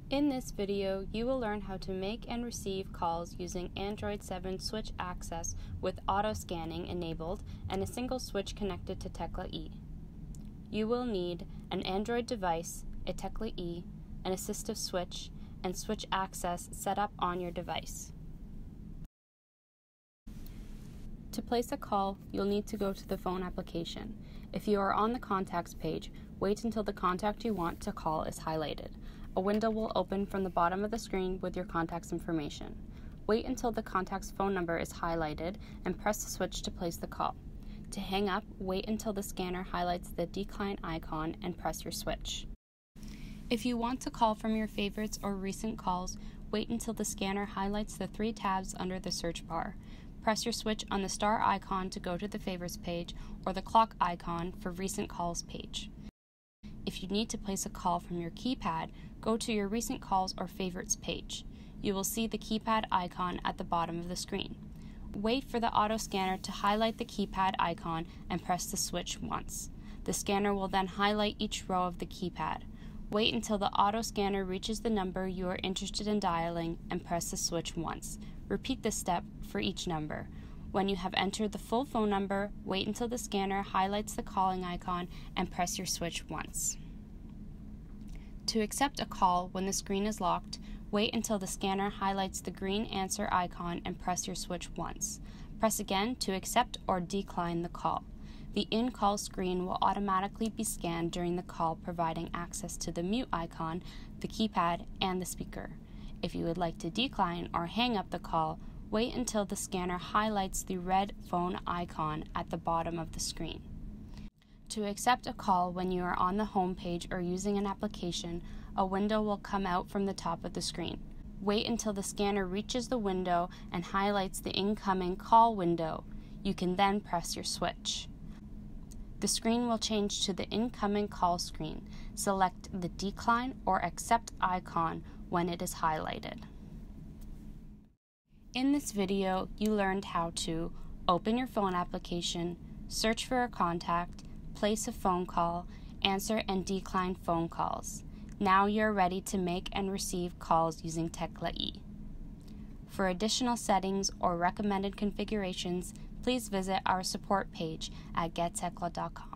In this video, you will learn how to make and receive calls using Android 7 switch access with auto scanning enabled and a single switch connected to tecla-e. You will need an Android device, a tecla-e, an assistive switch, and switch access set up on your device. To place a call, you'll need to go to the phone application. If you are on the contacts page, wait until the contact you want to call is highlighted. A window will open from the bottom of the screen with your contact's information. Wait until the contact's phone number is highlighted and press the switch to place the call. To hang up, wait until the scanner highlights the decline icon and press your switch. If you want to call from your favorites or recent calls, wait until the scanner highlights the 3 tabs under the search bar. Press your switch on the star icon to go to the favorites page or the clock icon for recent calls page. If you need to place a call from your keypad, go to your recent calls or favorites page. You will see the keypad icon at the bottom of the screen. Wait for the auto scanner to highlight the keypad icon and press the switch once. The scanner will then highlight each row of the keypad. Wait until the auto scanner reaches the number you are interested in dialing and press the switch once. Repeat this step for each number. When you have entered the full phone number, wait until the scanner highlights the calling icon and press your switch once. To accept a call when the screen is locked, wait until the scanner highlights the green answer icon and press your switch once. Press again to accept or decline the call. The in-call screen will automatically be scanned during the call, providing access to the mute icon, the keypad, and the speaker. If you would like to decline or hang up the call, wait until the scanner highlights the red phone icon at the bottom of the screen. To accept a call when you are on the home page or using an application, a window will come out from the top of the screen. Wait until the scanner reaches the window and highlights the incoming call window. You can then press your switch. The screen will change to the incoming call screen. Select the decline or accept icon when it is highlighted. In this video, you learned how to open your phone application, search for a contact, place a phone call, answer and decline phone calls. Now you're ready to make and receive calls using tecla-e. For additional settings or recommended configurations, please visit our support page at gettecla.com.